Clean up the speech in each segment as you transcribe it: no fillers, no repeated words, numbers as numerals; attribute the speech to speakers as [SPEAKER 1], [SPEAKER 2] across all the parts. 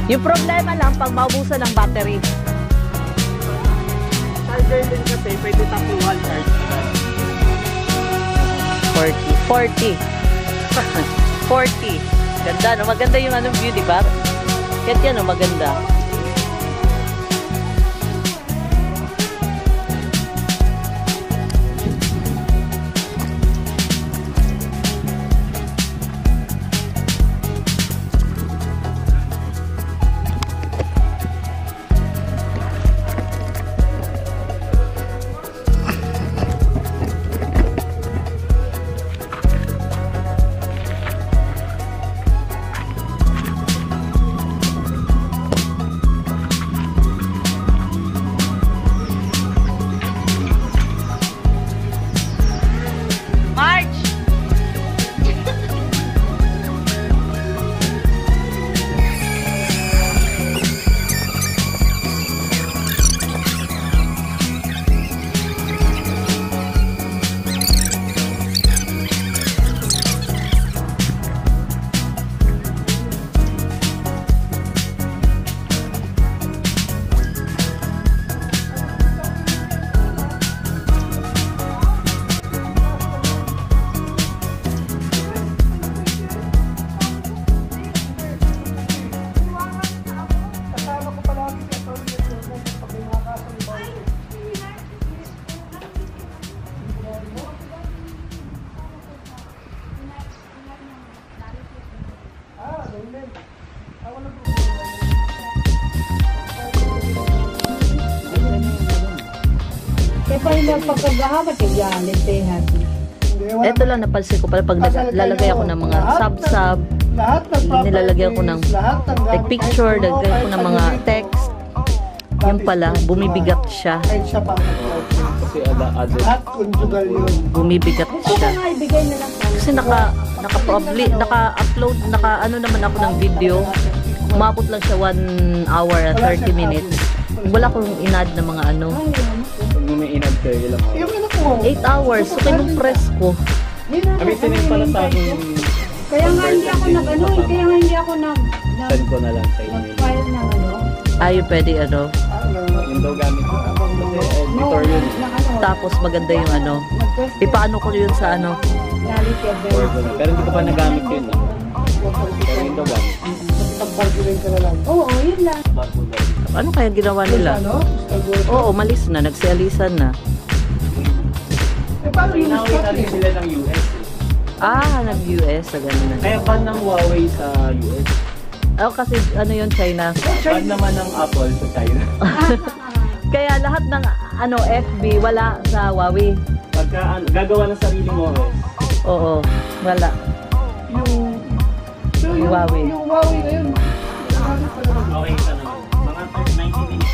[SPEAKER 1] Yung problema lang, pag maubusan ng battery.
[SPEAKER 2] Charger din kasi, pwede tapuhan charge.
[SPEAKER 1] 40. 40. Ganda, no? Maganda yung anong view, di ba? Kahit yan, no? Maganda. Ito lang napansin ko pala pag lalagay ako ng mga sub-sub, nilalagyan ko ng like picture, lalagyan ko ng mga text. Yan pala, bumibigat siya. Bumibigat siya. Kasi naka-upload, ano naman ako ng video. Umabot lang siya 1 hour and 30 minutes. Wala akong inad na mga ano.
[SPEAKER 2] May inad kayo, ilang
[SPEAKER 1] 8 hours. So, kinumpress ko.
[SPEAKER 2] Kami sinig pala sa akin.
[SPEAKER 3] Kaya nga hindi ako nag-ano, kaya nga hindi ako
[SPEAKER 2] send ko na lang sa inyo.
[SPEAKER 3] File na ano.
[SPEAKER 1] Yung pwede ano.
[SPEAKER 2] Yung daw gamit ko. Kasi editor yun.
[SPEAKER 1] Tapos maganda yung ano. Ipaano ko yun sa ano.
[SPEAKER 2] Pero hindi ko pa nagamit yun. Pero yung daw gamit.
[SPEAKER 3] Oo, yun lang.
[SPEAKER 1] Ano kaya ginawa nila? Oo, malis na. Nagsialisan na.
[SPEAKER 2] Inawi na rin sila ng US.
[SPEAKER 1] Nag-US. Ganun na.
[SPEAKER 2] Kaya ban ng Huawei sa US.
[SPEAKER 1] Kasi ano yun, China.
[SPEAKER 2] Ban naman ng Apple sa China.
[SPEAKER 1] Kaya lahat ng ano FB wala sa Huawei.
[SPEAKER 2] Pagka gagawa ng sariling OS.
[SPEAKER 1] Oo, wala. Yung Huawei.
[SPEAKER 3] Yung Huawei na yun.
[SPEAKER 2] Okay, isa naman. Mga 90 minutes.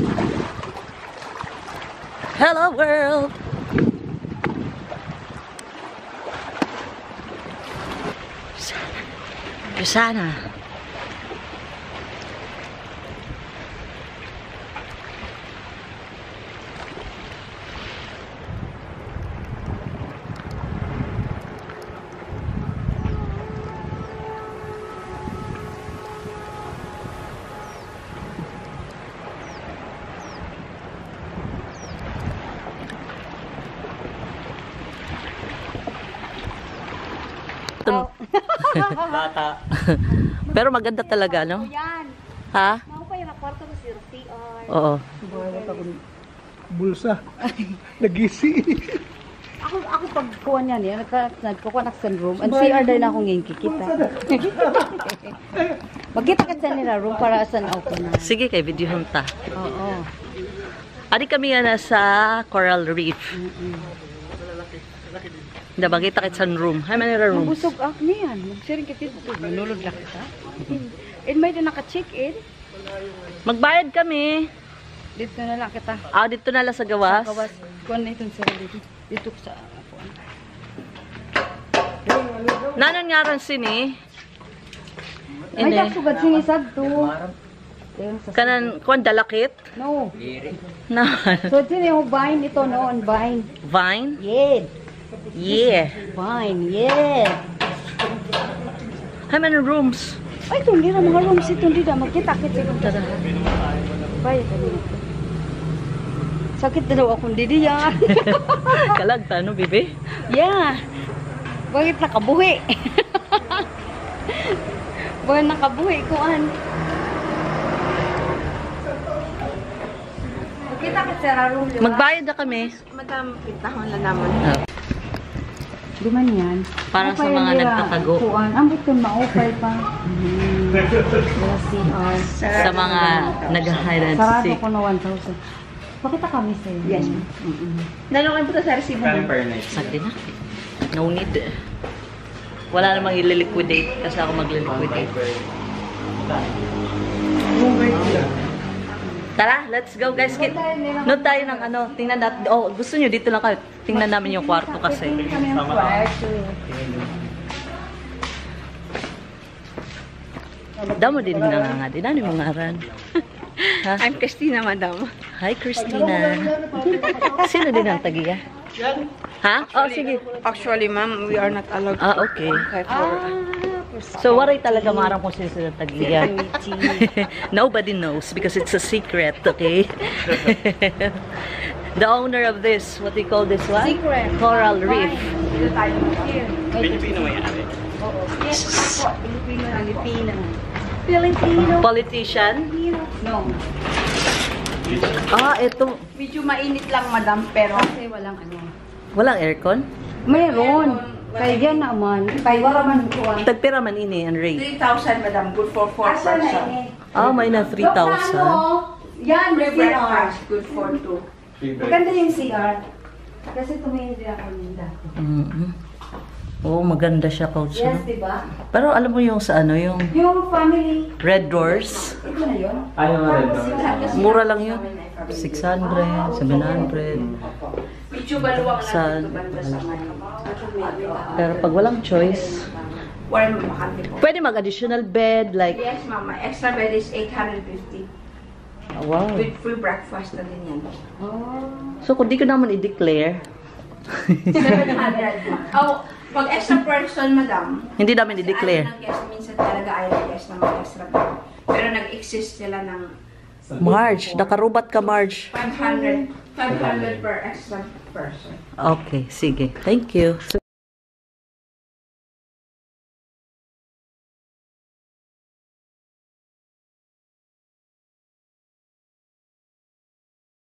[SPEAKER 1] Hello world! Sana.
[SPEAKER 2] Bata.
[SPEAKER 1] Pero maganda talaga, no?
[SPEAKER 3] Yan.
[SPEAKER 1] Ha?
[SPEAKER 3] Ako pa yung kwarto ko si CR.
[SPEAKER 1] Oo.
[SPEAKER 4] Bulsa. Nagisi.
[SPEAKER 3] Ako pag kuha niyan, yan, nagkukuha na sa room. Ang CR dahil na akong ngayon kikita. Magkita ka sa nila room para saan ako na.
[SPEAKER 1] Sige, kay video hunta.
[SPEAKER 3] Oo.
[SPEAKER 1] Adi kami nga nasa Coral Reef. Hindi, magkita kit sunroom. Hay, manira rooms.
[SPEAKER 3] Busog ako niyan. Mag-sharing kita dito. Manulog lang kita. And may na naka-check-in.
[SPEAKER 1] Magbayad kami.
[SPEAKER 3] Dito na lang kita.
[SPEAKER 1] Ah, dito na lang sa gawas.
[SPEAKER 3] Kawas. Kuha na itong sa dito. Dito sa ako.
[SPEAKER 1] Nanon nga rin sini.
[SPEAKER 3] Ay,
[SPEAKER 1] Hindi.
[SPEAKER 3] sugad sinisad to.
[SPEAKER 1] Kanan, kuwan dalakit.
[SPEAKER 3] No.
[SPEAKER 1] Na.
[SPEAKER 3] So, sini yung vine ito noon. Vine.
[SPEAKER 1] Vine?
[SPEAKER 3] Yeah.
[SPEAKER 1] Yeah.
[SPEAKER 3] Vine. Yeah.
[SPEAKER 1] How many rooms?
[SPEAKER 3] Ay, ito hindi na mga rooms ito. Hindi na. Magkita-kit ito. Bayad kami na ito. Sakit na daw akong didiyan.
[SPEAKER 1] Kalagta, no, bibi?
[SPEAKER 3] Yeah. Bakit nakabuhi? Bakit nakabuhi? Kuan. Magkita ka sa room.
[SPEAKER 1] Magbayad na kami.
[SPEAKER 3] Madam, pitahon lang naman.
[SPEAKER 1] Ah,
[SPEAKER 3] Di man yan.
[SPEAKER 1] Parang sa mga nagtatago.
[SPEAKER 3] Kuan. Ang button ma-offer pa. CR.
[SPEAKER 1] Sa mga nag-hide and
[SPEAKER 3] Sarado
[SPEAKER 1] seek.
[SPEAKER 3] ko na 1,000. Pakita kami sa'yo. Yes, ma'am. Nalungan po sa resibo
[SPEAKER 2] Parang per night.
[SPEAKER 1] Sakti na. No need. Wala namang ililiquidate kasi ako magliliquidate. Tara, let's go guys. Note tayo ng ano, tingnan natin. Oh, gusto nyo dito lang kayo. Tingnan namin yung kwarto kasi.
[SPEAKER 3] Kami ang kwarto.
[SPEAKER 1] Damo din na nga. Di na ni mga aran. Ha?
[SPEAKER 3] I'm Christina, madam.
[SPEAKER 1] Hi, Christina. Sino din ang tagiya? Ha? Oh, sige.
[SPEAKER 3] Actually, ma'am, we are not allowed
[SPEAKER 1] Ah, okay.
[SPEAKER 3] for
[SPEAKER 1] So, waray talaga marang kung sino sila tagiya. Nobody knows because it's a secret, okay? The owner of this, what do you call this one?
[SPEAKER 3] Secret.
[SPEAKER 1] Coral Reef.
[SPEAKER 3] Dito tayo here.
[SPEAKER 2] Pilipino may ari.
[SPEAKER 3] Oo. Yes, ako. Pilipino. Pilipino. Filipino.
[SPEAKER 1] Politician?
[SPEAKER 3] No.
[SPEAKER 1] Ah, ito.
[SPEAKER 3] Medyo mainit lang, madam, pero kasi walang ano.
[SPEAKER 1] Walang aircon?
[SPEAKER 3] Mayroon. Kaya yan naman. Kaya wala man kuwan.
[SPEAKER 1] Tagpira man ini ang rate.
[SPEAKER 5] 3,000, madam. Good for 4 person.
[SPEAKER 1] Ah, may na 3,000.
[SPEAKER 3] Yan,
[SPEAKER 5] Free
[SPEAKER 3] CR.
[SPEAKER 5] breakfast. Good for 2.
[SPEAKER 3] Maganda yung CR. Kasi tumingin din ako yung dati.
[SPEAKER 1] Oo, maganda siya, coach.
[SPEAKER 3] Yes, di ba?
[SPEAKER 1] Pero alam mo yung sa ano, yung
[SPEAKER 3] Yung family,
[SPEAKER 1] Red Doors?
[SPEAKER 3] ito na yun.
[SPEAKER 2] Ayaw nga rin.
[SPEAKER 1] Mura lang yun. 600, 700.
[SPEAKER 5] Medyo baluwang
[SPEAKER 1] Sa-
[SPEAKER 5] na dito banda sa may.
[SPEAKER 1] Pero pag walang choice,
[SPEAKER 5] Warm makante po.
[SPEAKER 1] pwede mag-additional bed, like,
[SPEAKER 5] Yes, mama. Extra bed is 850.
[SPEAKER 1] wow.
[SPEAKER 5] With free breakfast na din yan.
[SPEAKER 1] So, kung di ko naman i-declare,
[SPEAKER 5] 700. Oh, pag extra person, madam.
[SPEAKER 1] hindi namin i-declare.
[SPEAKER 5] Ayaw ng guest, minsan talaga ayaw ng guest na mag-extra bed. Pero nag-exist sila ng
[SPEAKER 1] Marge, nakarubat ka, Marge.
[SPEAKER 5] 500 per extra person.
[SPEAKER 1] Okay, sige. Thank you.